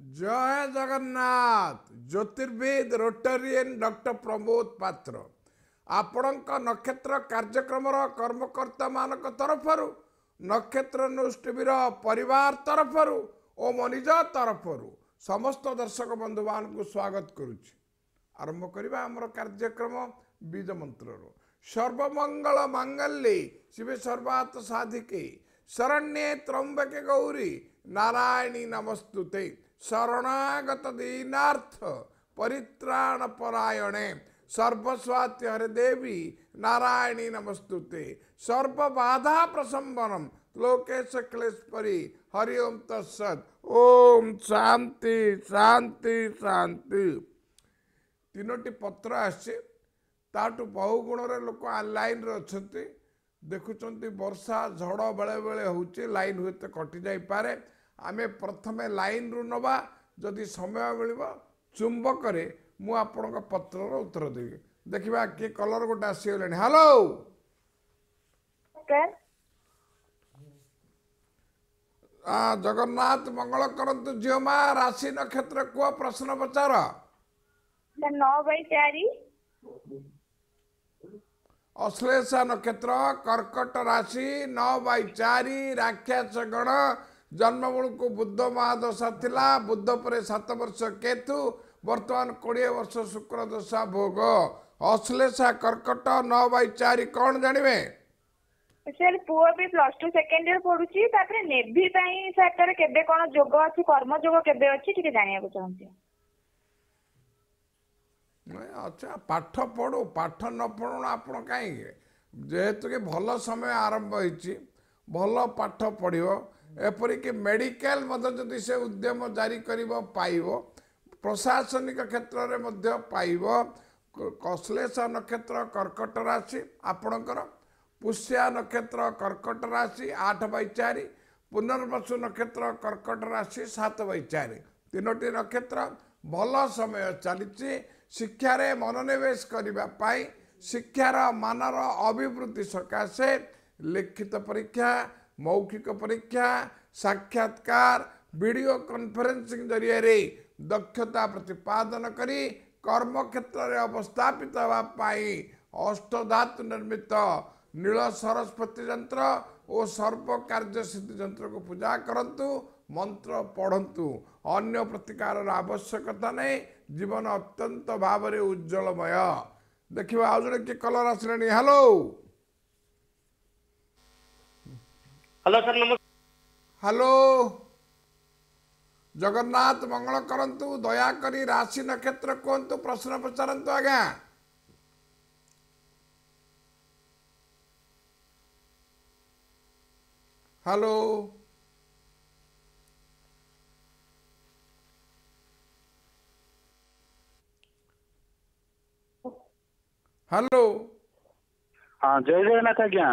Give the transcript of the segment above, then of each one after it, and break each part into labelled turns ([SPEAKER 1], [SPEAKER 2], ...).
[SPEAKER 1] जय जगन्नाथ। ज्योतिर्विद Rotarian doctor Pramod Patra आपणक नक्षत्र कार्यक्रम कर्मकर्ता मान तरफ नक्षत्र न्यूज टीवी परिवार तरफ और मो निज तरफ समस्त दर्शक बंधु मान को स्वागत करुच्ची। आरंभ करवा आमर कार्यक्रम बीज मंत्र सर्वमंगल मांगल्ये शिवे सर्वार्थ साधिके शरण्ये त्र्यंबके गौरी नारायणी नमस्तुते शरणागत दीनार्थ परित्राण परायणे सर्वस्वाति हरे देवी नारायणी नमस्तुते सर्व बाधा प्रसंबनम लोकेश क्लेश परि हरि ओम तत्सत। ओम शांति शांति शांति। तीनोटी पत्र आसे ताटू बहु गुण लोक लाइन रे अछंती देखुचंती वर्षा झड़ बेले बेले होची लाइन हुए तो कटि जाई पारे। आमे प्रथमे लाइन रु नवा जदि समय मिलिबो चुंबक रे मु आपन पत्र रो उत्तर देबी। देखिबा के कलर गोटे आसीगलेनी। हेलो जगन्नाथ मंगल करंतु जियोमा राशि नक्षत्र को प्रश्न पचार
[SPEAKER 2] 9/4
[SPEAKER 1] अश्लेषा नक्षत्र कर्कट राशि 9/4 राक्षस गण जन्म बेलू को बुद्ध महादशा थिला बुद्ध पर 7 वर्ष केतु वर्तमान 20 वर्ष शुक्र दशा भोग अश्लेषा कर्कट 9/4 कौन जानवे
[SPEAKER 2] सर पुओ भी +2 सेकेंड ईयर पढुची तापर नेभी पई सर केबे कोन जोग अछि कर्म जोग केबे अछि ठीक जानिया को चाहंती।
[SPEAKER 1] अच्छा पाठ पढ़ू पाठ न पढ़ू आप जेहेतु कि भल समय आरंभ होती भल पाठ पढ़ो एपरिक मेडिकल जदि से उद्यम जारी कर पाइब प्रशासनिक क्षेत्र में पाइब। अश्लेषा नक्षत्र कर्कट राशि आपणकर पुष्या नक्षत्र कर्कट राशि 8/4 पुनर्वसु नक्षत्र कर्कट राशि 7/4 तीनोटी नक्षत्र भल समय चली शिक्षा रे मनोनिवेश करने शिक्षार मानर अभिवृद्धि सकाशे लिखित परीक्षा मौखिक परीक्षा साक्षात्कार वीडियो कॉन्फ्रेंसिंग जरिए रे दक्षता प्रतिपादन करी कर्म क्षेत्र में अवस्थापित होगापाई अष्टधातु निर्मित नील सरस्वती यंत्र और सर्व कार्य सिद्धि यंत्र को पूजा करंतु मंत्र पढ़ंतु अन्य प्रतिकार आवश्यकता नहीं जीवन अत्यंत भाव में उज्जवलमय। देखिए आज जड़े किए कलर आसले। हेलो
[SPEAKER 3] हेलो सर नमस्कार।
[SPEAKER 1] हेलो जगन्नाथ मंगल करंतु दयाकरी राशि नक्षत्र कहतु प्रश्न पचारतु आज्ञा। हेलो हेलो
[SPEAKER 3] हाँ जय जगन्नाथ आज्ञा।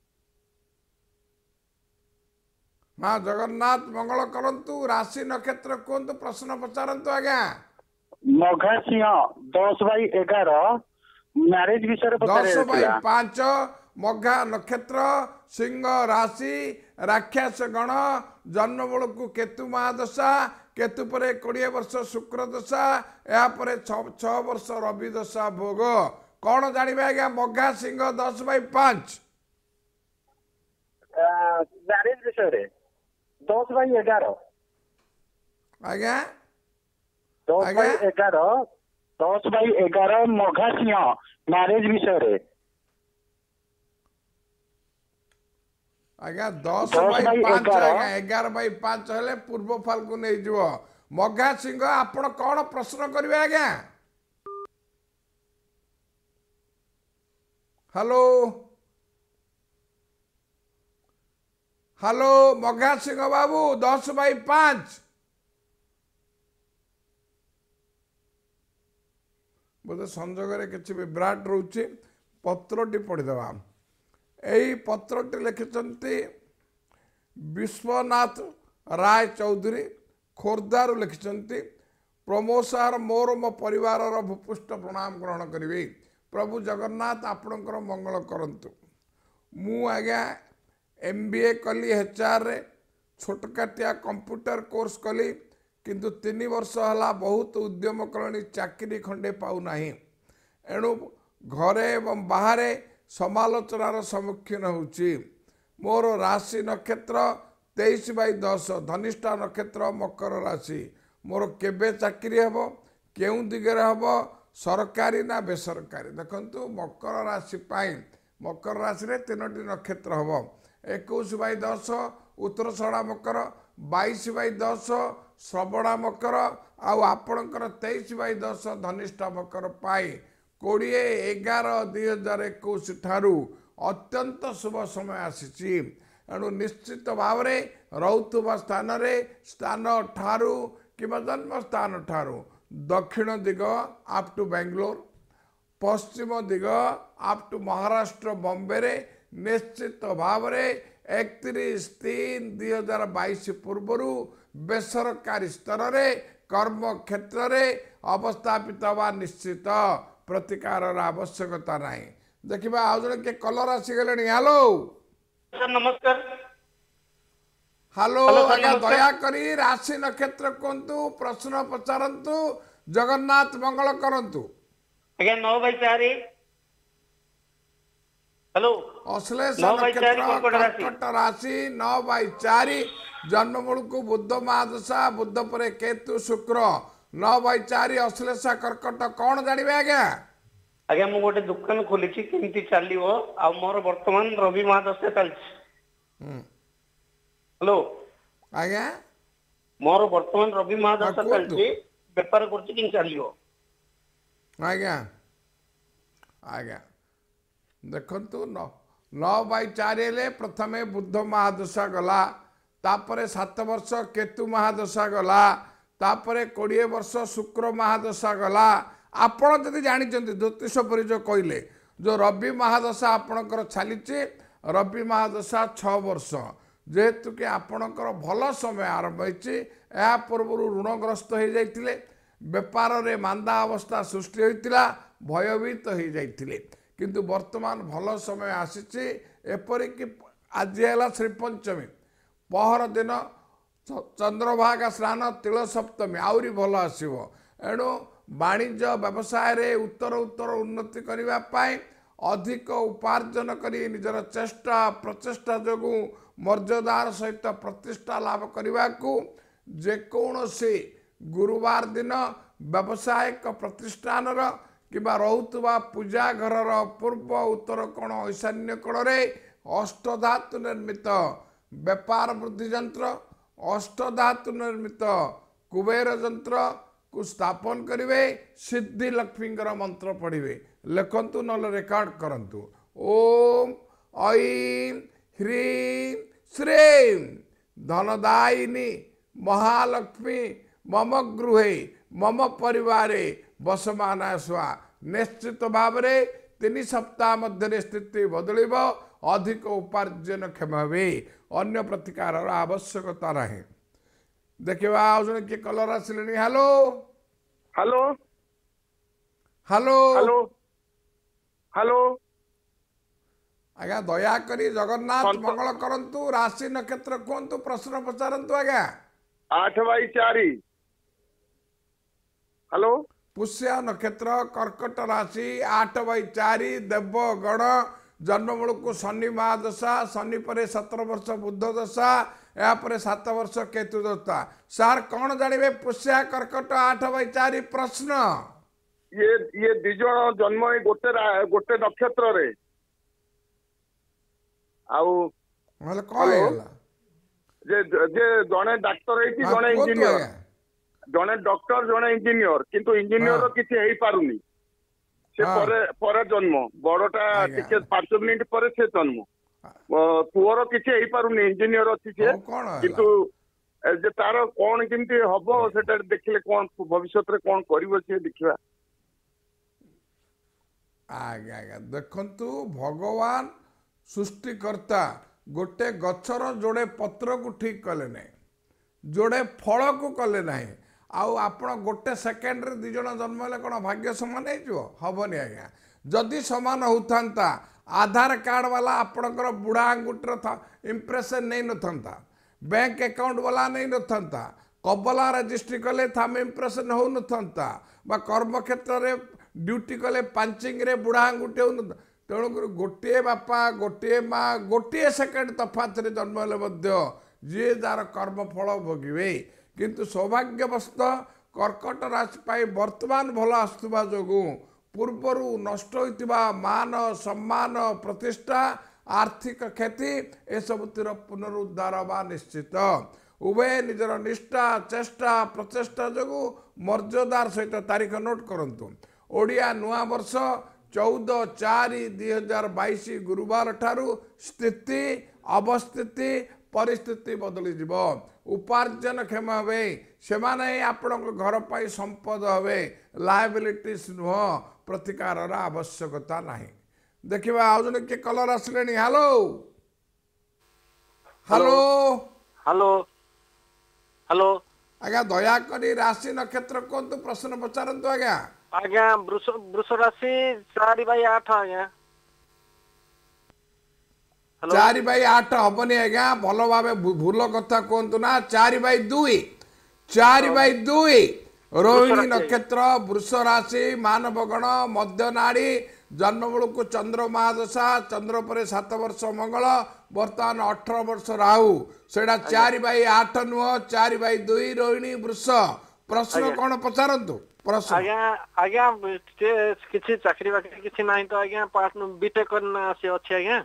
[SPEAKER 1] हाँ जगन्नाथ मंगल करंतु राशि नक्षत्र कहतु प्रश्न पचारतु आज्ञा।
[SPEAKER 3] मघा सिंह 10/11 मैरिज विषय
[SPEAKER 1] 10/5 मघा नक्षत्र सिंह राशि राक्षस गण जन्म बेलू को केतु महादशा केतु पर 20 वर्ष शुक्र दशा या 6 वर्ष रवि दशा भोग कौन जानवे आज्ञा। मघा सिंह 10/5
[SPEAKER 3] मैरिज विषय 10/11
[SPEAKER 1] आज्ञा
[SPEAKER 3] 10/11 मघा सिंह मैरिज विषय
[SPEAKER 1] आज्ञा 10/5 आज्ञा 11/5 हेले पूर्व फाल्गुन हो मघा सिंह आपण कौन प्रश्न करेंगे आज्ञा। हेलो हेलो मघा सिंह बाबू 10/5 बोधे संजोग किसी विभ्राट रोचे पत्रटी पढ़ीदवा। यही पत्रटी लिखिंट विश्वनाथ राय चौधरी खोर्धारू लिखिंट प्रमोद सार मोर मो परिवार भूपुष्ट प्रणाम ग्रहण करी प्रभु जगन्नाथ आपणकर मंगल करंतु। मु आज्ञा MBA कली HR रे छोटकाटिया कंप्यूटर कोर्स कली किंतु 3 वर्ष होला बहुत उद्यम कलनी चाकरी खंडे पाऊना एणु घरे एवं बाहर समालोचनार सम्मुखीन होउची। मोर राशि नक्षत्र 23/10 धनिष्ठा नक्षत्र मकर राशि। मोर केबे चाकरी हेब केउ दिगरे हेब सरकारी ना बेसरकारी। देखंतु मकर राशि पाई मकर राशि रे 3टी नक्षत्र हेब 21/10 उत्तरसड़ा मकर 22/10 श्रवणा मकर आउ आपणकर 23/10 धनिष्ठा मकर पाई 20/11/2021 ठारू अत्यंत शुभ समय आसीची। एणु निश्चित भाव में रोथुवा स्थान ठारू किंवा जन्म स्थान ठारू दक्षिण दिग आप टू बेंगलोर पश्चिम दिग आप टू महाराष्ट्र बॉम्बे रे निश्चित भाव में 31/3/2022 पूर्व बेसरकारी स्तर रे कर्म क्षेत्र रे अवस्थापित हवा निश्चित प्रतिकार आवश्यकता नहीं। देखिबा आ जने के कलर आसीगले। हेलो
[SPEAKER 4] सर नमस्कार।
[SPEAKER 1] हेलो
[SPEAKER 4] हेलो सर,
[SPEAKER 1] आज्ञा
[SPEAKER 4] नमस्कार।
[SPEAKER 1] दया करी राशि नक्षत्र कहतु प्रश्न पचारतु जगन्नाथ मंगल करंतु।
[SPEAKER 4] आज्ञा 9/4। हेलो
[SPEAKER 1] अश्लेष
[SPEAKER 4] 9/4
[SPEAKER 1] नक्षत्र
[SPEAKER 4] कर्कट राशि।
[SPEAKER 1] कर्कट राशि 9/4 जन्म मुलुकु बुद्ध महादशा बुद्ध परे केतु शुक्र 9/4 अश्लेष कर्कट कौन जानिबे आज्ञा?
[SPEAKER 4] आज्ञा मु गोटे दुकान खोली केमती चलियो आ मोर वर्तमान रवि महादशा चलछि। हेलो
[SPEAKER 1] आज्ञा
[SPEAKER 4] मोर वर्तमान रवि महादशा
[SPEAKER 1] हाँ, कुहतु।
[SPEAKER 4] चलछि व्यापार करछि कि चलियो।
[SPEAKER 1] आज्ञा आज्ञा देखंतु 9/4 हेले प्रथमे बुद्ध महादशा गला तापरे 7 वर्ष केतु महादशा गला तापरे 20 वर्ष शुक्र महादशा गला। आपण जदि जानिचंती ज्योतिष परिचय कहले जो रवि महादशा आपणकर छालीचे रवि महादशा 6 वर्ष जेहेतु कि आपणकर भल समय आरंभ होइछि। या पूर्व ऋणग्रस्त हो जाइतिले व्यापार रे मांदा अवस्था सृष्टि होइतिला भयभीत हो जाइतिले किंतु वर्तमान भल समय आसीछि। एपरिक आज है श्री पंचमी पहर दिन चंद्रभागा स्नान तिल सप्तमी आउरी भल आसीबो। एणु वाणिज्य व्यवसाय रे उत्तर उन्नति करबा पाए अधिक उपार्जन करी निजर चेष्टा प्रचेष्टा जोगु मर्यादार सहित प्रतिष्ठा लाभ करने को जेकोसी गुरुवार दिन व्यावसायिक प्रतिष्ठान किंबा रोहुतुवा पूजा घर पूर्व उत्तर कोण ईशान्य कोण रे अष्टधातु निर्मित व्यापार वृद्धि यंत्र अष्टधातु निर्मित कुबेर यंत्र को स्थापन करेंगे। सिद्धि लक्ष्मी मंत्र पढ़े लिखंतु न रेकर्ड करंतु ओम ऐं ह्रीं श्रीं धनदायिनी महालक्ष्मी मम गृहे मम परिवारे बसमाना स्वा। निश्चित भाव में 3 सप्ताह मध्य स्थिति बदल अधिक उपार्जन क्षम हे अन्य प्रतिकार आवश्यकता रहे। देखिए आज किए कलर आसिले। Hello
[SPEAKER 5] hello
[SPEAKER 1] hello
[SPEAKER 5] hello hello
[SPEAKER 1] आज्ञा दयाकरी जगन्नाथ मंगल करंतु राशि नक्षत्र कहतु प्रश्न पचारतु आज्ञा।
[SPEAKER 5] 8/4 हेलो
[SPEAKER 1] पुष्य नक्षत्र कर्कट राशि 8/4 देवगण जन्म मुलुकु शनि महादशा शनि पर 17 वर्ष बुद्ध दशा या 7 वर्ष केतु दशा। सार कौन जानिबे पुष्य कर्कट 8/4 प्रश्न।
[SPEAKER 5] ये दी जण जन्म गोटे नक्षत्र रे आउ
[SPEAKER 1] मतलब कौन है
[SPEAKER 5] जे जे जणे डॉक्टर है जणे इंजीनियर जणे डॉक्टर जणे इंजीनियर किंतु इंजीनियर रो किछि हेई पारुनी से पर जन्म बड़टा टिके 5 मिनिट पर से जन्म पुअर किछि हेई पारुनी इंजीनियर अछि से किंतु जे तार कोन किंती हबो सेटा देखले कोन भविष्य रे कोन करिवो से देखिबा।
[SPEAKER 1] आज्ञा आज्ञा देखंतु भगवान सृष्टिकर्ता गोटे गछर जोड़े पत्र को ठीक कले ना जोड़े फल को कले ना आउ आपण गोटे सेकेंड रे 2 जण जन्म हेले कोन भाग्य समान हो हबनी। आज्ञा जदि समान होता आधार कार्ड वाला आपणकर बुढ़ा अंगूठर इंप्रेशन नहीं नथा बैंक अकाउंट वाला नहीं नथा कबला रेजिस्ट्री कले थम इम्प्रेशन हो नथंता बा कर्म क्षेत्र रे ड्यूटी कले पंचिंग रे बुढ़ा आंगुठी हो न तेणुक गोटे बापा गोटे माँ गोटे सेकेंड तफात रे जन्म हेले जी जार कर्म फल भोगे किंतु सौभाग्यवश कर्कट राशि पाई वर्तमान भल आसुवा जो पूर्वर नष्ट होइतिबा मान सम्मान प्रतिष्ठा आर्थिक क्षति ए सबुतिर पुनरुद्धार बा निश्चित उभय निजर निष्ठा चेष्टा प्रचेष्टा जो मर्यादार सहित तारीख नोट करंतु ओडिया नुआ वर्ष 14/4/2022 गुरुवार ठारू स्थिति अवस्थिति परिस्थिति बदली जीव उपार्जन क्षम हे से आपण घर पर संपद हे लायबिलिटीज नुह प्रतिकार आवश्यकता नहीं देखिए आज जन किए कलर आसिले हेलो हेलो
[SPEAKER 6] हेलो हेलो
[SPEAKER 1] आज्ञा दयाकोरी राशि नक्षत्र कहतु प्रश्न पचारतु आज्ञा
[SPEAKER 6] आज्ञा वृष राशि 4/8 आज्ञा
[SPEAKER 1] 4/8 हबनी आज्ञा भल भाव भूल कथा कहतु ना 4/2 4/2 रोहिणी नक्षत्र वृष राशि मानवगण मध्य नाड़ी जन्म बेलू को चंद्र महादशा चंद्र पर 7 वर्ष मंगल बर्तमान 18 वर्ष राहु सेटा 4/8 नुह 4/2 रोहिणी वृष प्रश्न कौन पचारतु प्रश्न
[SPEAKER 6] आज्ञा आज्ञा किसी चाकरी बाकरी किसी नहीं तो आज्ञा बीटेक करना से अच्छे आज्ञा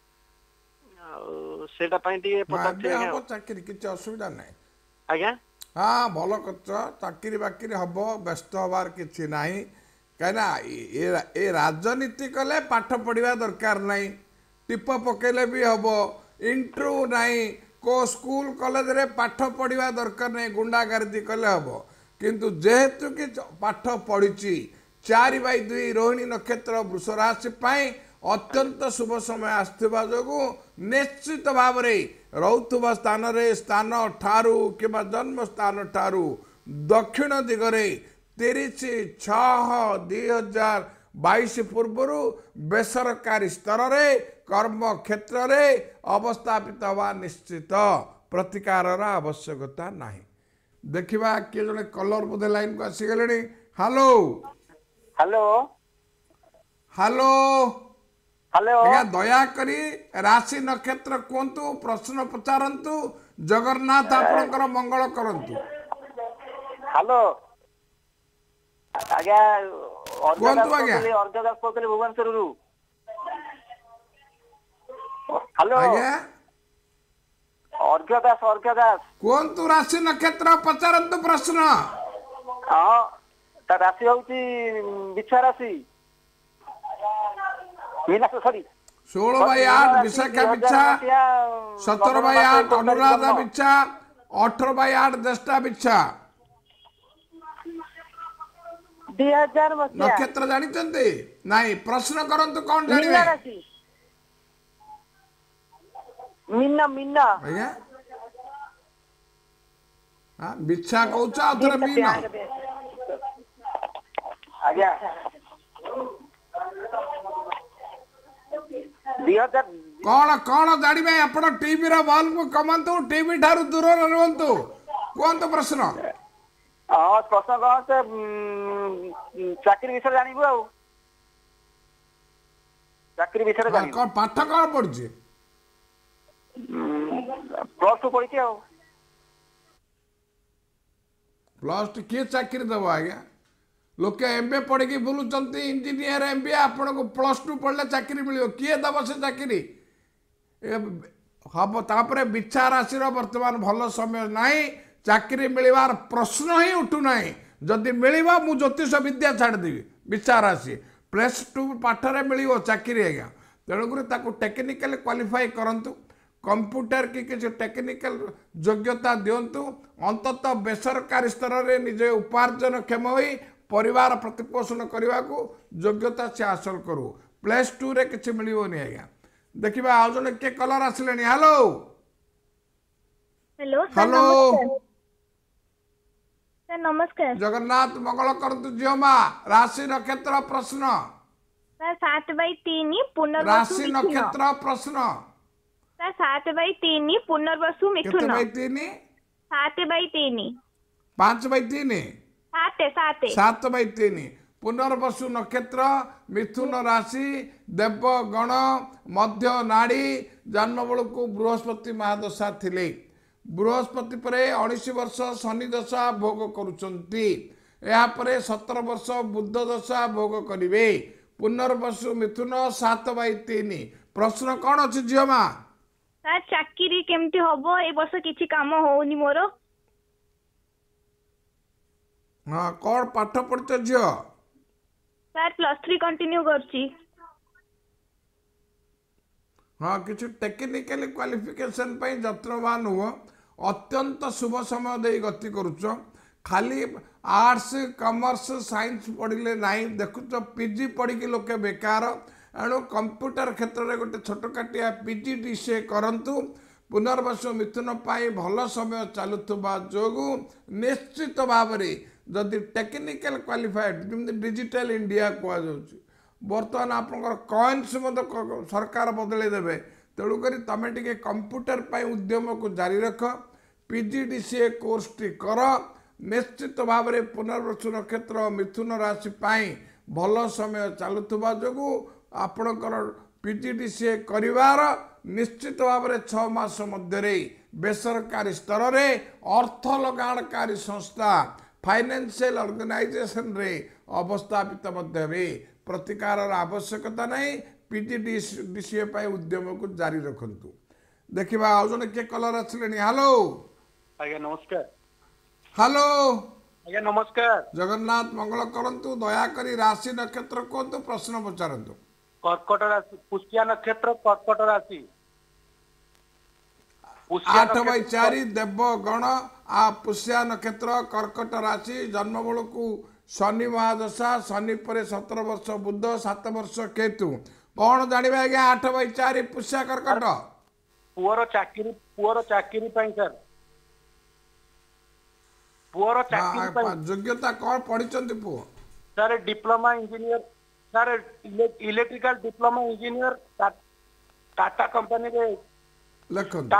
[SPEAKER 6] सेटा पाई टिके पचारथि आज्ञा
[SPEAKER 1] चाकरी किसी असुविधा नहीं
[SPEAKER 6] आज्ञा
[SPEAKER 1] हाँ भल कर चाकरी बाकरी हम व्यस्त हबार किसी ना कहीं ए राजनीति कले पाठ पढ़ा दरकार नहीं टिप पकेले भी हम इंटरव्यू नहीं को स्कूल कॉलेज रे पाठ पढ़ा दरकार नहीं गुंडागर्दी कले हम किंतु जेहेतु कि पाठ पढ़ी 4/2 रोहिणी नक्षत्र वृष राशि अत्यंत शुभ समय आसुवा जो निश्चित भाव रुवा स्थान स्थान ठारू कि जन्म स्थान ठारू दक्षिण दिगरे 30/6/2022 पूर्व बेसरकारी स्तर रे कर्म क्षेत्र रे अवस्थापित हवा निश्चित प्रतिकार आवश्यकता नहीं देखिबा किए जने कलर बोधे लाइन को आसीगले हेलो
[SPEAKER 3] हेलो
[SPEAKER 1] हेलो
[SPEAKER 3] हेलो
[SPEAKER 1] आज्ञा दयाकरी राशि नक्षत्र कहतु प्रश्न पचारतु जगन्नाथ आपणकर मंगल करंतु
[SPEAKER 3] हेलो आज्ञा
[SPEAKER 1] कहतु आज्ञा
[SPEAKER 3] अर्घदास पकले भुवनेश्वर रु हेलो
[SPEAKER 1] आज्ञा
[SPEAKER 3] अर्घदास
[SPEAKER 1] कहतु राशि नक्षत्र पचारतु प्रश्न
[SPEAKER 3] हां ता राशि होउची बिच्छा राशि मीनास सॉरी
[SPEAKER 1] 16/8 विशाखा बिच्छा 17/8 अनुराधा बिच्छा 18/8 ज्येष्ठा बिच्छा
[SPEAKER 2] 2000
[SPEAKER 1] नक्षत्र जानिचंती नहीं प्रश्न करंतु कौन जानिबे
[SPEAKER 2] मीना मीना
[SPEAKER 1] आज्ञा हां बिच्छा कहउचा अथरे मीन
[SPEAKER 3] आज्ञा 2000
[SPEAKER 1] कौन कौन जानिबे आपण टीवी रा वॉल्यूम को कमांतु टीवी ठारू दूर रहंतु कोन तो प्रश्न
[SPEAKER 3] हां प्रश्न कौन से चाकरी विषय जानिबो आ चाकरी विषय जानिबो
[SPEAKER 1] कौन पाठ कौन पढ़छि
[SPEAKER 3] प्लस 2 पढ़िछि आ
[SPEAKER 1] प्लस 2 किए चाकरी दबो आज्ञा लोके एमबीए पढ़ी बुलूं इंजीनियर एमबीए आपन को +2 पढ़ले चाकरी मिलियो किए दब से चाकरी हम तापरे बिच्छा राशि वर्तमान भल समय नहीं चाकरी मिलवार प्रश्न ही उठू नहीं जदि मिलवा मु ज्योतिष विद्या छाड़देवी बिच्छा राशि +2 पाठरे मिलियो चाकरी आज्ञा तेणुक टेक्निकल क्वालिफाई करंतु कंप्यूटर की किसी टेक्निकल योग्यता दिंतु अंततः बेसरकारी स्तर में निजे उपार्जन क्षम हो परिवार प्रतिपोषण करने को योग्यता से हासिल करू +2 रे किसी मिलनी आज्ञा देखिए आज जन किए कलर आसिले हेलो
[SPEAKER 2] हेलो
[SPEAKER 1] हेलो
[SPEAKER 2] सर नमस्कार
[SPEAKER 1] जगन्नाथ मंगल करतु झियोमा राशि नक्षत्र प्रश्न
[SPEAKER 2] सर 7/3 पुनर्वसु
[SPEAKER 1] राशि नक्षत्र प्रश्न
[SPEAKER 2] सर 7/3 पुनर्वसु मिथुन
[SPEAKER 1] केते 3
[SPEAKER 2] 7/3
[SPEAKER 1] 5/3
[SPEAKER 2] 7
[SPEAKER 1] 7/3 पुनर्वसु नक्षत्र मिथुन राशि देवगण मध्य नाड़ी जन्म बेलू बृहस्पति महादशा थिले बृहस्पति पर 19 वर्ष शनि दशा भोग करुचंती यापर 17 वर्ष बुध दशा भोग करिवे पुनर्वसु मिथुन 7/3 प्रश्न कौन अच्छी झील माँ
[SPEAKER 2] सर चाकरी केमती हबो ए वर्ष किछि काम होउनी मोर
[SPEAKER 1] हाँ कौन पाठ पढ़च झील
[SPEAKER 2] सर +3 कंटिन्यू करछि
[SPEAKER 1] हाँ किसी टेक्निकल क्वालिफिकेशन यत्नवान हुआ अत्यंत शुभ समय दे गति करुच खाली आर्ट्स कॉमर्स साइंस पढ़ले नहीं देखुच पीजी पढ़ी लोके बेकार एणु कंप्यूटर क्षेत्र में गोटे छोटकाटिया PGDCA करंतु पुनर्वसु मिथुन पाई भल समय चलुवा जोगु निश्चित भाव जदि टेक्निकल क्वालिफाइड डिजिटल इंडिया कहुच्छी बर्तमान आपंकर कॉइन्स सरकार बदल देवे तेणुक तुम टे कंप्यूटर उद्यम को जारी रख PGDCA कोर्स टी कर निश्चित भाव में पुनर्वसु नक्षत्र मिथुन राशि भल समय चलुवा जो आपणकर PGDCA करिवार निश्चित भाव में 6 मास मध्य बेसरकारी स्तर में अर्थ लगाणकारी संस्था फाइनेंशियल ऑर्गेनाइजेशन रे अवस्थापित मध्य प्रतिकार आवश्यकता नहीं PGDCA उद्यम को जारी रखु देखा आज जन किए कलर आसिले हेलो
[SPEAKER 6] आज्ञा नमस्कार
[SPEAKER 1] हेलो
[SPEAKER 6] आज्ञा नमस्कार
[SPEAKER 1] जगन्नाथ मंगल करंतु दयाकरी राशि नक्षत्र कहतु प्रश्न पचारतु
[SPEAKER 6] कर्कट राशि पुष्या नक्षत्र कर्कट राशि
[SPEAKER 1] 8/4 देवगण आ पुष्या नक्षत्र कर्कट राशि जन्म बेलू शनि महादशा शनि पर 17 वर्ष बुध 7 वर्ष केतु कौन जानवे आज्ञा 8/4 पुष्या कर्कट
[SPEAKER 6] पुअर चाकरी सर पुअर चाकरी
[SPEAKER 1] योग्यता कौन पढ़ी पुओ
[SPEAKER 6] sir diploma engineer sir electrical diploma engineer Tata company रे
[SPEAKER 1] लिखନ୍ତୁ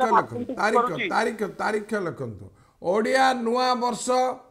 [SPEAKER 1] तारीख लिखନ୍ତୁ ओडिया नुआ वर्ष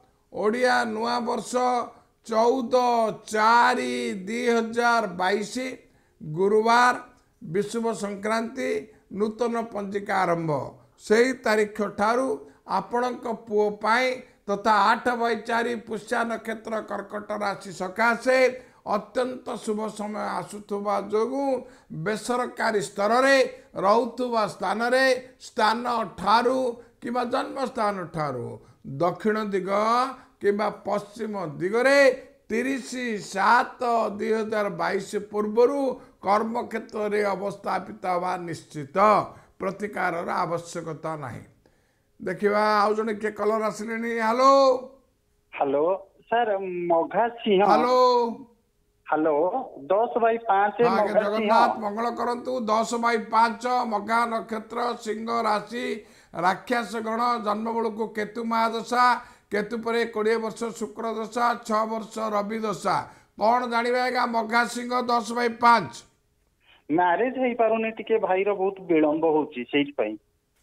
[SPEAKER 1] 14/4/2022 गुरुवार विषुव संक्रांति नूतन पंजिका आरंभ से तारीख ठारू आपणक पुओ पाई तथा 8/4 पुष्या नक्षत्र कर्कट राशि सकाशे अत्यंत शुभ समय आसुवा जो बेसरकारी स्तर में रुवा स्थान स्थान ठारू कि जन्म स्थान ठारू दक्षिण दिग कि पश्चिम दिगरे 30/7/2022 पूर्वर कर्म क्षेत्र में अवस्थापित हवा निश्चित प्रतिकार आवश्यकता नहीं देखा आज जन किए कलर आसिले हेलो
[SPEAKER 7] हेलो सर मघा सिंह
[SPEAKER 1] हेलो
[SPEAKER 7] हेलो 10/5
[SPEAKER 1] जगन्नाथ मंगल करंतु 10/5 मघा नक्षत्र सिंह राशि राक्षस गण जन्म बेलू केतु महादशा केतु पर 20 वर्ष शुक्र दशा 6 वर्ष रवि दशा कौन जानवे आज्ञा मघा सिंह 10/5
[SPEAKER 7] मैरिज हो पारुनी टिके भाई रो बहुत विलंब होची सेहि पई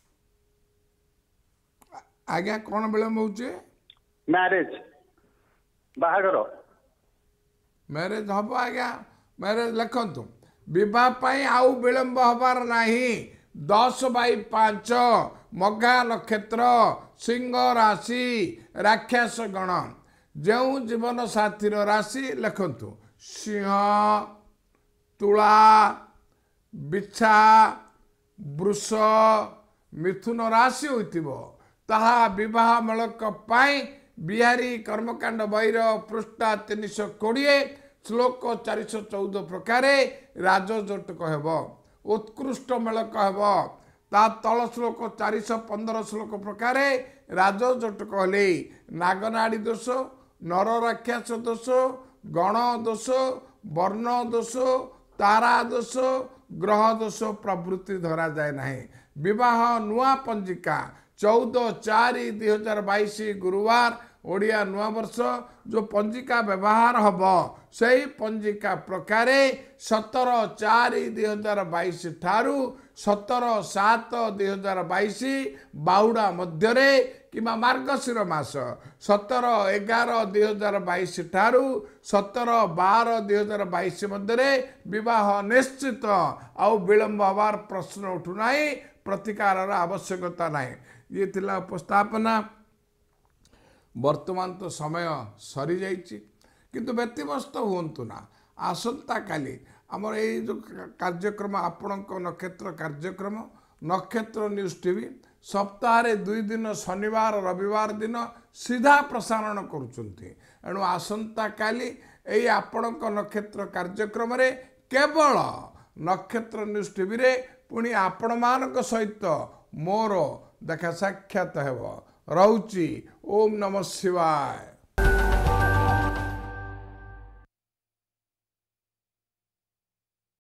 [SPEAKER 1] आज्ञा कौन विलंब होची
[SPEAKER 7] मैरिज बाहागर
[SPEAKER 1] मैरेज हम आज्ञा मैरेज लिखतु बह आउ विलंब हबार नहीं 10/5 मघा नक्षत्र सिंह राशि राक्षस गण जो जीवन साथीर राशि लिखतु सिंह तुला बिछा वृष मिथुन राशि होइतिबो ताहा विवाह मूलक बिहारी कर्मकांड बहिर पृष्ठा 320 श्लोक 414 प्रकार राजजोटक हेब उत्कृष्ट मेलक हेब ता तल श्लोक 415 श्लोक प्रकार राजजोटक हेले नागनाड़ी दोष नर राक्षस दोष गण दोष वर्ण दोष तारा दोष ग्रह दोष प्रवृत्ति धरा जाए ना विवाह नुआ पंजिका 14/4/2022 गुरुवार ओडिया नुआ वर्ष जो पंजिका व्यवहार हम से पंजिका प्रकार 17/4/2022 ठारू 17/7/2022 बाहुड़ा मध्य कि मार्गशीर मास 17/11/2022 ठारू 17/12/2022 मध्य विवाह निश्चित आउ विलंब हबार प्रश्न उठुना प्रतिकार आवश्यकता ना ये थिला उपस्थापना। वर्तमान तो समय सरी जाइछि किंतु व्यतिव्यस्त हुंतु ना आसंता काली आमर ये जो कार्यक्रम आपणक नक्षत्र कार्यक्रम नक्षत्र न्यूज टीवी सप्ताह 2 दिन शनिवार रविवार दिन सीधा प्रसारण करुचंती एणु आसंता काली एई आपणक नक्षत्र कार्यक्रम रे केवल नक्षत्र न्यूज टीवी रे पुणी आपण मानक सहित मोर देखा साक्षात हेब। रहुची ओम नमः शिवाय।